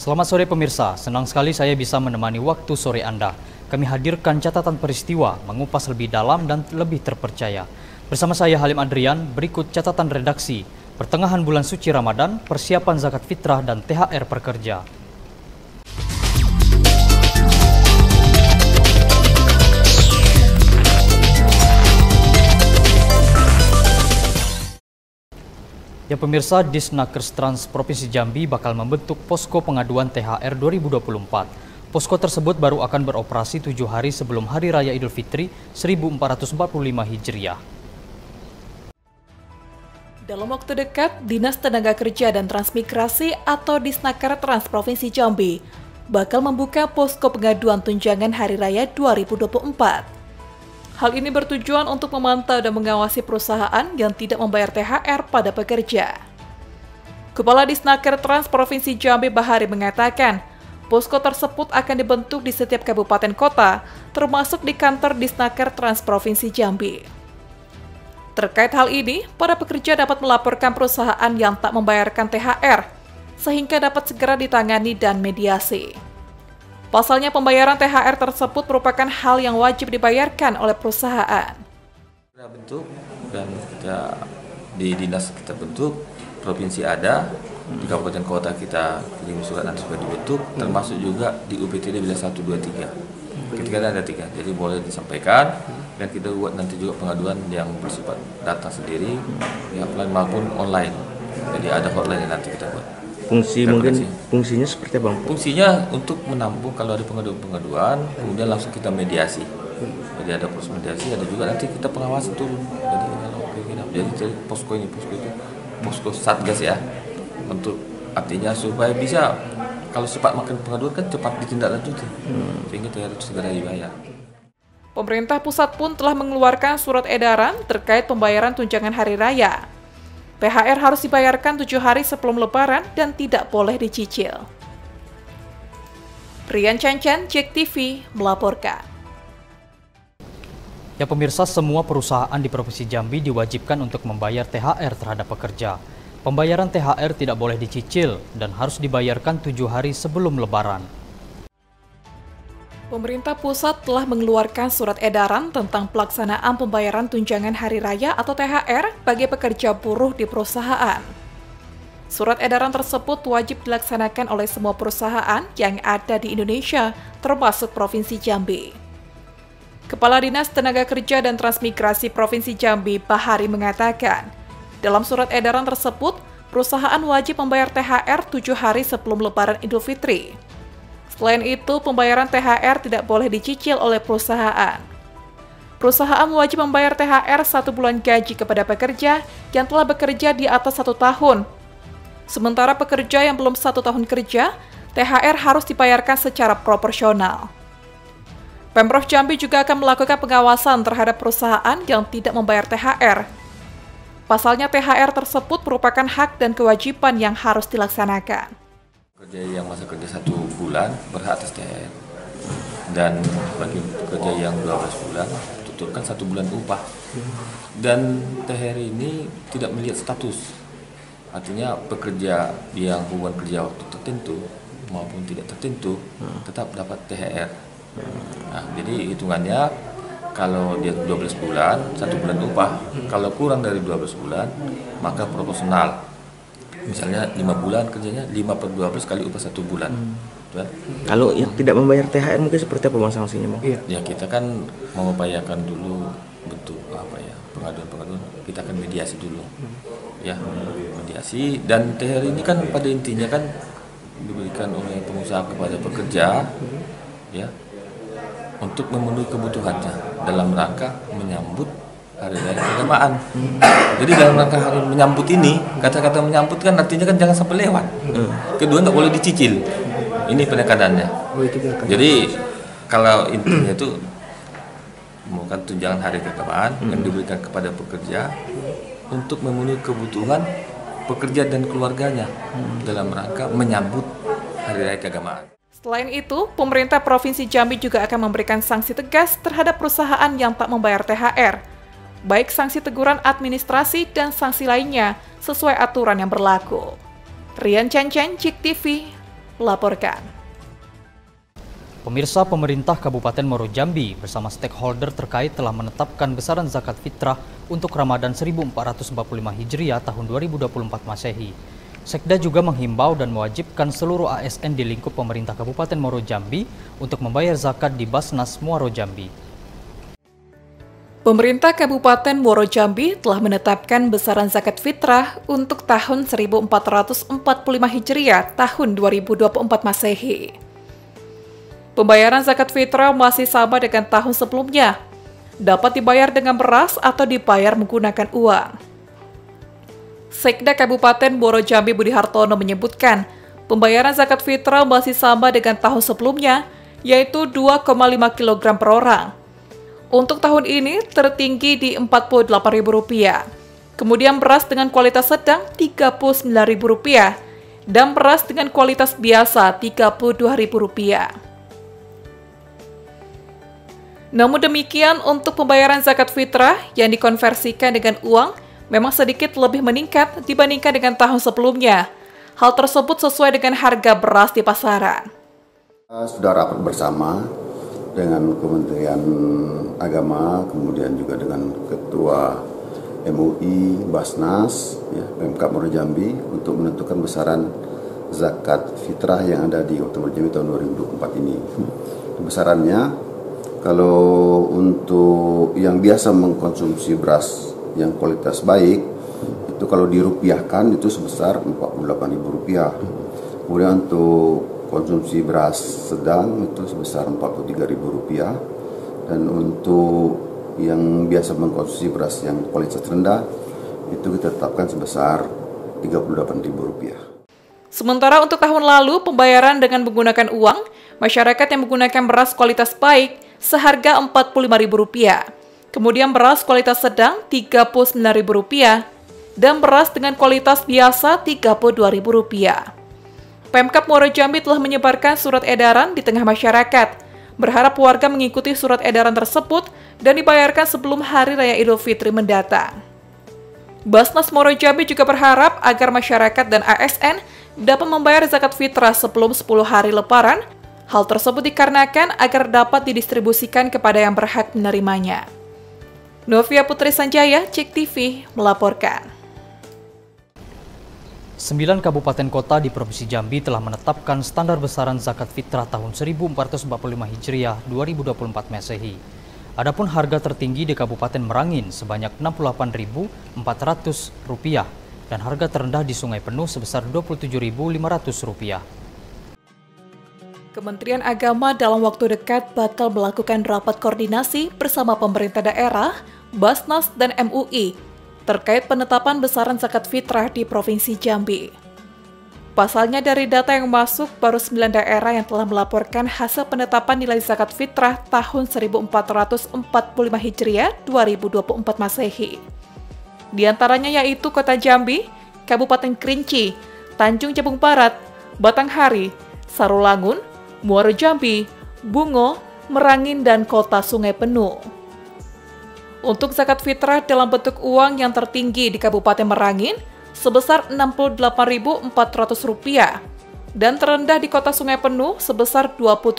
Selamat sore pemirsa, senang sekali saya bisa menemani waktu sore Anda. Kami hadirkan catatan peristiwa, mengupas lebih dalam dan lebih terpercaya. Bersama saya Halim Adrian, berikut catatan redaksi. Pertengahan bulan suci Ramadan, persiapan zakat fitrah dan THR pekerja. Ya pemirsa, Disnakers Trans Provinsi Jambi bakal membentuk posko pengaduan THR 2024. Posko tersebut baru akan beroperasi 7 hari sebelum Hari Raya Idul Fitri 1445 Hijriah. Dalam waktu dekat, Dinas Tenaga Kerja dan Transmigrasi atau Disnaker Trans Provinsi Jambi bakal membuka posko pengaduan tunjangan Hari Raya 2024. Hal ini bertujuan untuk memantau dan mengawasi perusahaan yang tidak membayar THR pada pekerja. Kepala Disnaker Trans Provinsi Jambi Bahari mengatakan, posko tersebut akan dibentuk di setiap kabupaten kota, termasuk di kantor Disnaker Trans Provinsi Jambi. Terkait hal ini, para pekerja dapat melaporkan perusahaan yang tak membayarkan THR, sehingga dapat segera ditangani dan mediasi. Pasalnya pembayaran THR tersebut merupakan hal yang wajib dibayarkan oleh perusahaan. Kita bentuk dan kita di dinas kita bentuk, provinsi ada, di kabupaten kota kita kirim surat nanti sudah dibentuk, termasuk juga di UPTD bila 1, 2, 3. Ketika ada 3, jadi boleh disampaikan dan kita buat nanti juga pengaduan yang bersifat data sendiri, ya offline maupun online. Jadi ada hotline yang nanti kita buat. Fungsinya seperti apa, Bang? Fungsinya untuk menampung kalau ada pengaduan, kemudian langsung kita mediasi. Jadi ada proses mediasi, ada juga nanti kita pengawasan turun. Jadi kalau jadi posko itu posko satgas ya, untuk artinya supaya bisa kalau cepat makan pengaduan kan cepat ditindaklanjuti, sehingga harus segera dibayar. Pemerintah pusat pun telah mengeluarkan surat edaran terkait pembayaran tunjangan hari raya. THR harus dibayarkan 7 hari sebelum Lebaran dan tidak boleh dicicil. Rian Cancan, JEK TV, melaporkan. Ya pemirsa, semua perusahaan di Provinsi Jambi diwajibkan untuk membayar THR terhadap pekerja. Pembayaran THR tidak boleh dicicil dan harus dibayarkan 7 hari sebelum Lebaran. Pemerintah pusat telah mengeluarkan surat edaran tentang pelaksanaan pembayaran tunjangan hari raya atau THR bagi pekerja buruh di perusahaan. Surat edaran tersebut wajib dilaksanakan oleh semua perusahaan yang ada di Indonesia, termasuk Provinsi Jambi. Kepala Dinas Tenaga Kerja dan Transmigrasi Provinsi Jambi, Bahari, mengatakan, dalam surat edaran tersebut, perusahaan wajib membayar THR 7 hari sebelum Lebaran Idul Fitri. Selain itu, pembayaran THR tidak boleh dicicil oleh perusahaan. Perusahaan wajib membayar THR 1 bulan gaji kepada pekerja yang telah bekerja di atas 1 tahun. Sementara pekerja yang belum 1 tahun kerja, THR harus dibayarkan secara proporsional. Pemprov Jambi juga akan melakukan pengawasan terhadap perusahaan yang tidak membayar THR. Pasalnya THR tersebut merupakan hak dan kewajiban yang harus dilaksanakan. Pekerja yang masa kerja 1 bulan berhak atas THR, dan bagi pekerja yang 12 bulan tuturkan 1 bulan upah. Dan THR ini tidak melihat status, artinya pekerja yang hubungan kerja waktu tertentu maupun tidak tertentu tetap dapat THR. Nah, jadi hitungannya kalau dia 12 bulan 1 bulan upah, kalau kurang dari 12 bulan maka proporsional. Misalnya 5 bulan kerjanya 5/12 kali upah 1 bulan. Kalau yang tidak membayar THR mungkin seperti apa, Bang, sanksinya, Bang? Ya kita kan mengupayakan dulu bentuk pengaduan kita akan mediasi dulu. Ya, mediasi, dan THR ini kan pada intinya kan diberikan oleh pengusaha kepada pekerja ya untuk memenuhi kebutuhannya dalam rangka menyambut Hari Raya Keagamaan. Jadi dalam rangka hari menyambut ini, kata-kata menyambut kan artinya kan jangan sampai lewat. Kedua, nggak boleh dicicil. Ini penekanannya. Jadi kalau intinya itu bukan tunjangan hari keagamaan yang diberikan kepada pekerja untuk memenuhi kebutuhan pekerja dan keluarganya dalam rangka menyambut Hari Raya Keagamaan. Selain itu, pemerintah Provinsi Jambi juga akan memberikan sanksi tegas terhadap perusahaan yang tak membayar THR. Baik sanksi teguran administrasi dan sanksi lainnya sesuai aturan yang berlaku. Rian Cancan, JEK TV, melaporkan. Pemirsa, pemerintah Kabupaten Muaro Jambi bersama stakeholder terkait telah menetapkan besaran zakat fitrah untuk Ramadan 1445 Hijriah tahun 2024 Masehi. Sekda juga menghimbau dan mewajibkan seluruh ASN di lingkup pemerintah Kabupaten Muaro Jambi untuk membayar zakat di Basnas Muaro Jambi. Pemerintah Kabupaten Muaro Jambi telah menetapkan besaran zakat fitrah untuk tahun 1445 Hijriah tahun 2024 Masehi. Pembayaran zakat fitrah masih sama dengan tahun sebelumnya, dapat dibayar dengan beras atau dibayar menggunakan uang. Sekda Kabupaten Muaro Jambi Budi Hartono menyebutkan, pembayaran zakat fitrah masih sama dengan tahun sebelumnya, yaitu 2,5 kg per orang. Untuk tahun ini tertinggi di Rp48.000. Kemudian beras dengan kualitas sedang Rp39.000 dan beras dengan kualitas biasa Rp32.000. Namun demikian, untuk pembayaran zakat fitrah yang dikonversikan dengan uang memang sedikit lebih meningkat dibandingkan dengan tahun sebelumnya. Hal tersebut sesuai dengan harga beras di pasaran. Sudah rapat bersama dengan Kementerian Agama, kemudian juga dengan Ketua MUI, Basnas, Pemkab Muaro Jambi untuk menentukan besaran zakat fitrah yang ada di Kabupaten Muaro Jambi tahun 2024 ini. Besarannya, kalau untuk yang biasa mengkonsumsi beras yang kualitas baik, itu kalau dirupiahkan itu sebesar Rp48.000. Kemudian untuk konsumsi beras sedang itu sebesar Rp43.000. Dan untuk yang biasa mengkonsumsi beras yang kualitas rendah, itu kita tetapkan sebesar Rp38.000. Sementara untuk tahun lalu, pembayaran dengan menggunakan uang, masyarakat yang menggunakan beras kualitas baik seharga Rp45.000. Kemudian beras kualitas sedang Rp39.000 dan beras dengan kualitas biasa Rp32.000. Pemkab Muaro Jambi telah menyebarkan surat edaran di tengah masyarakat, berharap warga mengikuti surat edaran tersebut dan dibayarkan sebelum Hari Raya Idul Fitri mendatang. Basnas Muaro Jambi juga berharap agar masyarakat dan ASN dapat membayar zakat fitrah sebelum 10 hari Lebaran. Hal tersebut dikarenakan agar dapat didistribusikan kepada yang berhak menerimanya. Novia Putri Sanjaya, Cek TV, melaporkan. 9 kabupaten kota di Provinsi Jambi telah menetapkan standar besaran zakat fitrah tahun 1445 Hijriah 2024 Masehi. Adapun harga tertinggi di Kabupaten Merangin sebanyak Rp68.400 dan harga terendah di Sungai Penuh sebesar Rp27.500. Kementerian Agama dalam waktu dekat bakal melakukan rapat koordinasi bersama pemerintah daerah, Basnas, dan MUI terkait penetapan besaran zakat fitrah di Provinsi Jambi. Pasalnya dari data yang masuk, baru 9 daerah yang telah melaporkan hasil penetapan nilai zakat fitrah tahun 1445 Hijriah 2024 Masehi. Di antaranya yaitu Kota Jambi, Kabupaten Kerinci, Tanjung Jabung Barat, Batanghari, Sarolangun, Muaro Jambi, Bungo, Merangin, dan Kota Sungai Penuh. Untuk zakat fitrah dalam bentuk uang yang tertinggi di Kabupaten Merangin sebesar Rp67.400 dan terendah di Kota Sungai Penuh sebesar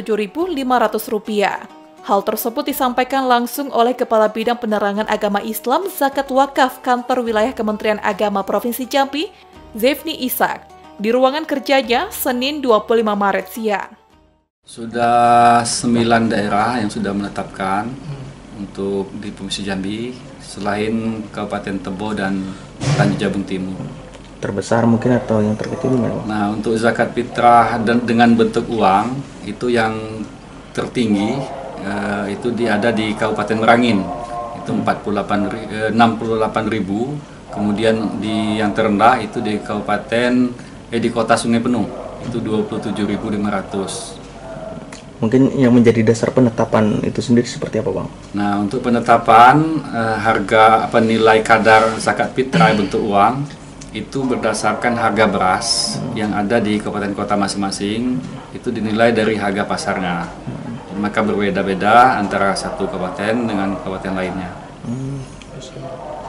Rp27.500. Hal tersebut disampaikan langsung oleh Kepala Bidang Penerangan Agama Islam Zakat Wakaf Kantor Wilayah Kementerian Agama Provinsi Jambi, Zefni Ishak, di ruangan kerjanya Senin 25 Maret siang. Sudah 9 daerah yang sudah menetapkan untuk di Provinsi Jambi, selain Kabupaten Tebo dan Tanjung Jabung Timur. Terbesar mungkin atau yang terkecil gimana? Nah, untuk zakat fitrah dengan bentuk uang, itu yang tertinggi itu ada di Kabupaten Merangin, itu 68.000. Kemudian yang terendah itu di Kota Sungai Penuh, itu 27.500. Mungkin yang menjadi dasar penetapan itu sendiri seperti apa, Bang? Nah, untuk penetapan harga nilai kadar zakat fitrah bentuk uang itu berdasarkan harga beras yang ada di kabupaten kota masing-masing, itu dinilai dari harga pasarnya. Maka berbeda-beda antara satu kabupaten dengan kabupaten lainnya.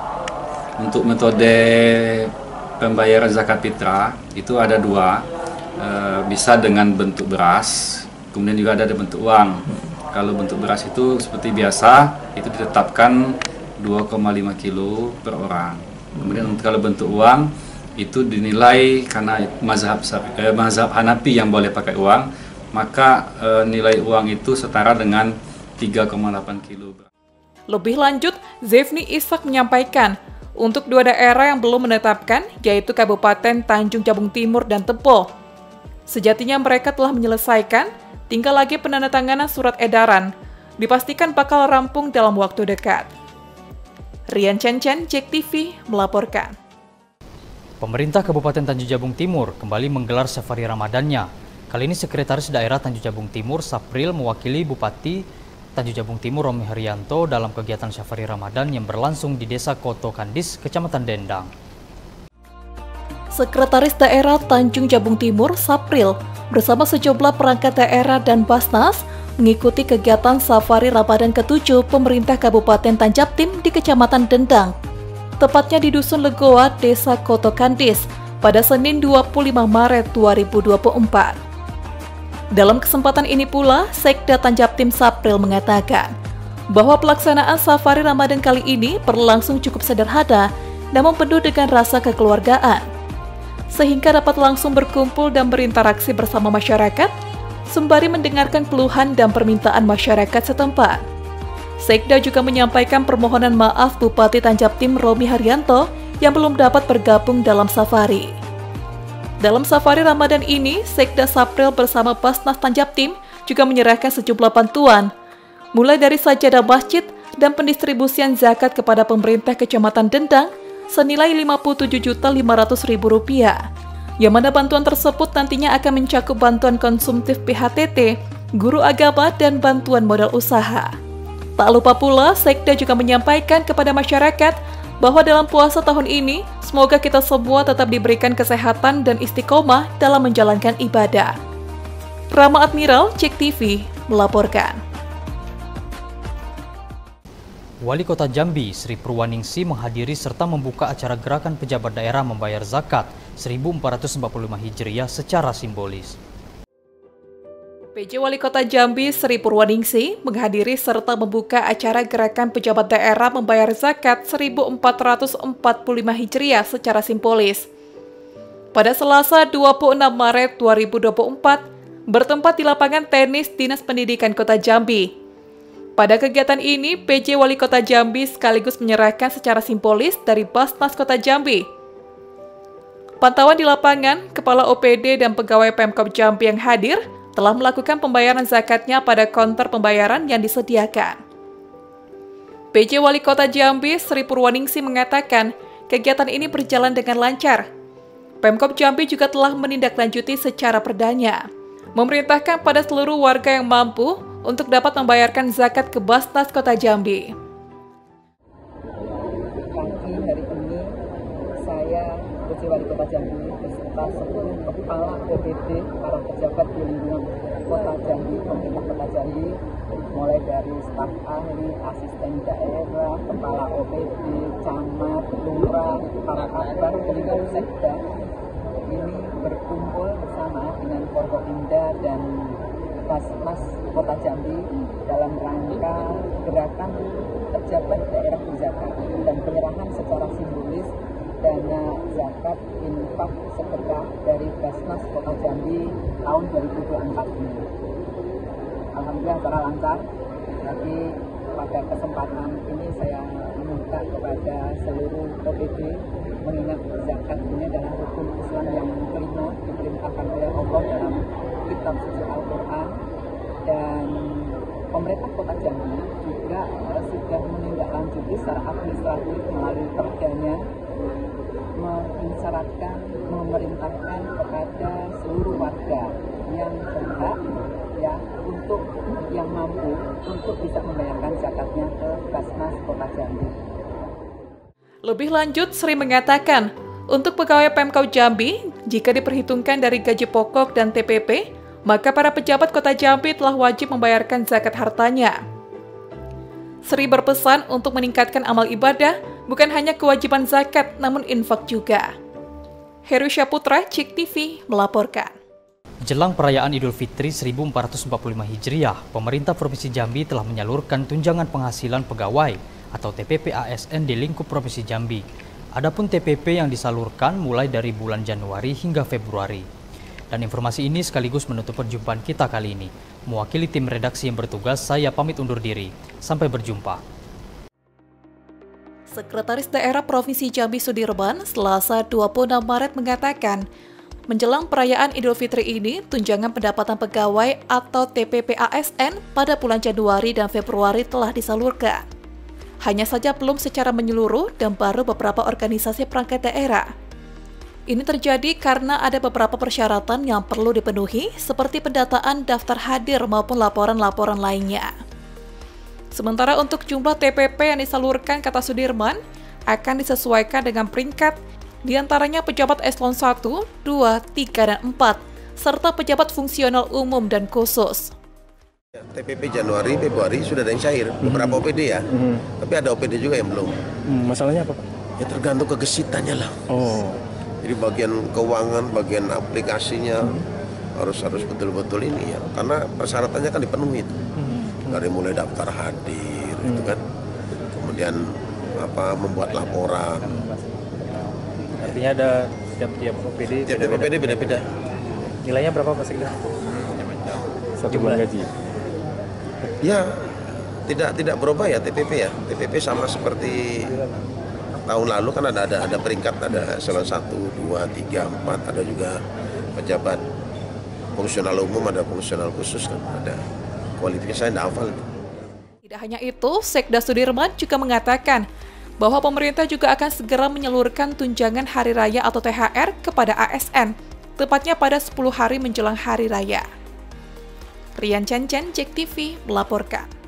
Untuk metode pembayaran zakat fitrah itu ada dua. bisa dengan bentuk beras, kemudian juga ada bentuk uang. Kalau bentuk beras itu seperti biasa, itu ditetapkan 2,5 kilo per orang. Kemudian kalau bentuk uang, itu dinilai karena mazhab Hanafi yang boleh pakai uang, maka nilai uang itu setara dengan 3,8 kilo. Lebih lanjut, Zefni Ishak menyampaikan, untuk dua daerah yang belum menetapkan, yaitu Kabupaten Tanjung Jabung Timur dan Tepol, sejatinya mereka telah menyelesaikan, tinggal lagi penandatanganan surat edaran, dipastikan bakal rampung dalam waktu dekat. Rian Chen, JEK TV melaporkan. Pemerintah Kabupaten Tanjung Jabung Timur kembali menggelar safari Ramadannya. Kali ini Sekretaris Daerah Tanjung Jabung Timur, Sapril, mewakili Bupati Tanjung Jabung Timur, Romi Haryanto, dalam kegiatan safari Ramadan yang berlangsung di Desa Koto Kandis, Kecamatan Dendang. Sekretaris Daerah Tanjung Jabung Timur, Sapril, bersama sejumlah perangkat daerah dan Basnas mengikuti kegiatan safari Ramadan ke-7 pemerintah Kabupaten Tanjabtim di Kecamatan Dendang, tepatnya di Dusun Legoa, Desa Koto Kandis, pada Senin 25 Maret 2024. Dalam kesempatan ini pula, Sekda Tanjabtim Sapril mengatakan bahwa pelaksanaan safari Ramadan kali ini berlangsung cukup sederhana, namun penuh dengan rasa kekeluargaan, sehingga dapat langsung berkumpul dan berinteraksi bersama masyarakat, sembari mendengarkan keluhan dan permintaan masyarakat setempat. Sekda juga menyampaikan permohonan maaf Bupati Tanjabtim Romi Haryanto yang belum dapat bergabung dalam safari. Dalam safari Ramadan ini, Sekda Sapril bersama Basnas Tanjabtim juga menyerahkan sejumlah bantuan, mulai dari sajadah masjid dan pendistribusian zakat kepada pemerintah Kecamatan Dendang senilai Rp57.500.000, yang mana bantuan tersebut nantinya akan mencakup bantuan konsumtif PHTT, guru agama, dan bantuan modal usaha. Tak lupa pula, Sekda juga menyampaikan kepada masyarakat bahwa dalam puasa tahun ini, semoga kita semua tetap diberikan kesehatan dan istiqomah dalam menjalankan ibadah. Rama Admiral, JEK TV, melaporkan. Wali Kota Jambi, Sri Purwaningsi, menghadiri serta membuka acara gerakan pejabat daerah membayar zakat 1445 Hijriah secara simbolis. PJ Wali Kota Jambi, Sri Purwaningsi, menghadiri serta membuka acara gerakan pejabat daerah membayar zakat 1445 Hijriah secara simbolis. Pada Selasa 26 Maret 2024, bertempat di lapangan tenis Dinas Pendidikan Kota Jambi. Pada kegiatan ini, PJ Wali Kota Jambi sekaligus menyerahkan secara simbolis dari Basnas Kota Jambi. Pantauan di lapangan, Kepala OPD dan pegawai Pemkab Jambi yang hadir telah melakukan pembayaran zakatnya pada konter pembayaran yang disediakan. PJ Wali Kota Jambi, Sri Purwaningsi, mengatakan kegiatan ini berjalan dengan lancar. Pemkab Jambi juga telah menindaklanjuti secara perdana, memerintahkan pada seluruh warga yang mampu untuk dapat membayarkan zakat ke Basnas Kota Jambi. Pagi hari ini, saya, PJ Wali Kota Jambi, beserta seluruh kepala OPD, para pejabat di lingkungan Kota Jambi, pemerintah Kota Jambi, mulai dari staf ahli, asisten daerah, kepala OPD, camat, lurah, para kabar, dengan sekda, ini berkumpul bersama dengan Forkopimda dan Basnas Kota Jambi dalam rangka gerakan pejabat daerah zakat dan penyerahan secara simbolis dana zakat infak sedekah dari Basnas Kota Jambi tahun 2024 ini. Alhamdulillah secara lancar. Jadi pada kesempatan ini saya meminta kepada seluruh OPD mengingat zakat ini adalah rukun Islam yang kelima diperintahkan oleh Allah dalam kitab suci Al-Quran, dan pemerintah Kota Jambi juga sudah menindaklanjuti secara administratif melalui perdanya mengisyaratkan, memerintahkan kepada seluruh warga yang berhak ya untuk yang mampu untuk bisa membayarkan zakatnya ke Basnas Kota Jambi. Lebih lanjut, Sri mengatakan, untuk pegawai Pemkab Jambi, jika diperhitungkan dari gaji pokok dan TPP, maka para pejabat Kota Jambi telah wajib membayarkan zakat hartanya. Sri berpesan untuk meningkatkan amal ibadah, bukan hanya kewajiban zakat, namun infak juga. Heru Syaputra, JEK TV, melaporkan. Menjelang perayaan Idul Fitri 1445 Hijriah, pemerintah Provinsi Jambi telah menyalurkan tunjangan penghasilan pegawai atau TPP ASN di lingkup Provinsi Jambi. Adapun TPP yang disalurkan mulai dari bulan Januari hingga Februari. Dan informasi ini sekaligus menutup perjumpaan kita kali ini. Mewakili tim redaksi yang bertugas, saya pamit undur diri. Sampai berjumpa. Sekretaris Daerah Provinsi Jambi Sudirman, Selasa 26 Maret mengatakan, menjelang perayaan Idul Fitri ini, tunjangan pendapatan pegawai atau TPP ASN pada bulan Januari dan Februari telah disalurkan. Hanya saja belum secara menyeluruh dan baru beberapa organisasi perangkat daerah. Ini terjadi karena ada beberapa persyaratan yang perlu dipenuhi, seperti pendataan daftar hadir maupun laporan-laporan lainnya. Sementara untuk jumlah TPP yang disalurkan, kata Sudirman, akan disesuaikan dengan peringkat, di antaranya pejabat eselon 1, 2, 3, dan 4, serta pejabat fungsional umum dan khusus. TPP Januari, Februari sudah ada yang cair, beberapa OPD ya, tapi ada OPD juga yang belum. Masalahnya apa, Pak? Ya tergantung kegesitannya lah. Jadi bagian keuangan, bagian aplikasinya harus betul-betul ini ya, karena persyaratannya kan dipenuhi itu. Dari mulai daftar hadir, itu kan, kemudian membuat laporan. Artinya ada tiap OPD. Tiap OPD beda-beda. Nilainya berapa, Pak Sekda? Satu bulan gaji. Ya, tidak berubah ya TPP ya. TPP sama seperti tahun lalu kan ada peringkat, ada eselon 1, 2, 3, 4, ada juga pejabat fungsional umum, ada fungsional khusus kan, ada kualifikasi saya tidak hafal. Tidak hanya itu, Sekda Sudirman juga mengatakan bahwa pemerintah juga akan segera menyalurkan tunjangan hari raya atau THR kepada ASN, tepatnya pada 10 hari menjelang hari raya. Rian Chan, JEK TV melaporkan.